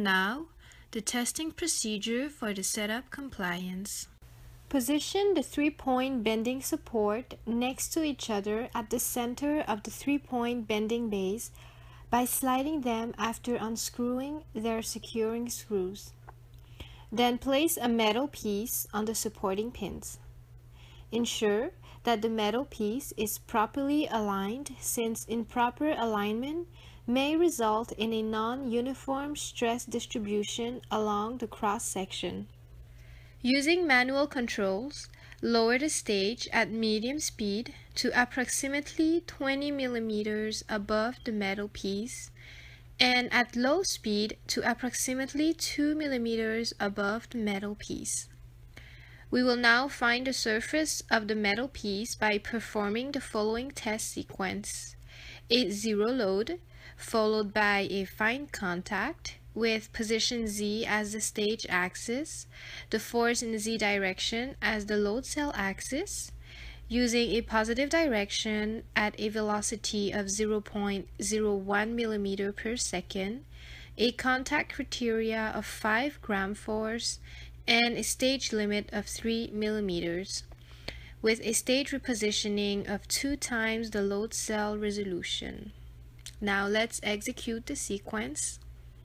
now, the testing procedure for the setup compliance. Position the 3-point bending support next to each other at the center of the 3-point bending base by sliding them after unscrewing their securing screws. Then place a metal piece on the supporting pins. Ensure that the metal piece is properly aligned, since improper alignment may result in a non-uniform stress distribution along the cross-section. Using manual controls, lower the stage at medium speed to approximately 20 millimeters above the metal piece, and at low speed to approximately 2 millimeters above the metal piece. We will now find the surface of the metal piece by performing the following test sequence: a zero load, followed by a fine contact with position Z as the stage axis, the force in Z direction as the load cell axis, using a positive direction at a velocity of 0.01 millimeter per second, a contact criteria of 5 gram force, and a stage limit of 3 millimeters, with a stage repositioning of 2 times the load cell resolution. Now let's execute the sequence.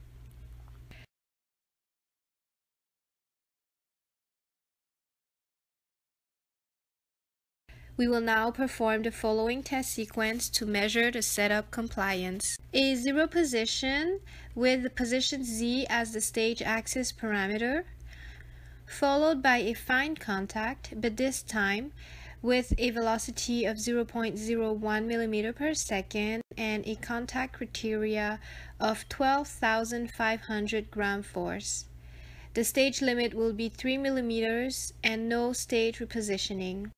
We will now perform the following test sequence to measure the setup compliance. A zero position with the position Z as the stage axis parameter, followed by a fine contact, but this time with a velocity of 0.01 millimeter per second and a contact criteria of 12,500 gram force. The stage limit will be 3 millimeters and no stage repositioning.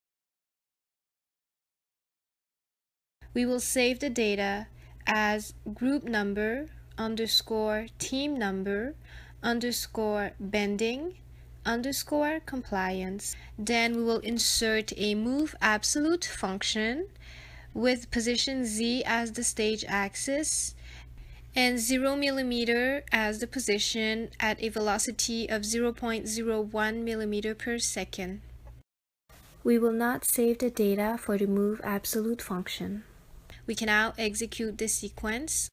We will save the data as group number underscore team number underscore bending underscore compliance. Then we will insert a move absolute function with position Z as the stage axis and 0 millimeter as the position at a velocity of 0.01 millimeter per second. We will not save the data for the move absolute function. We can now execute this sequence.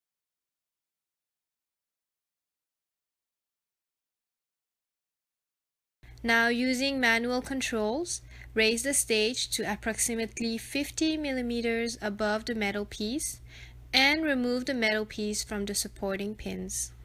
Now, using manual controls, raise the stage to approximately 50 millimeters above the metal piece and remove the metal piece from the supporting pins.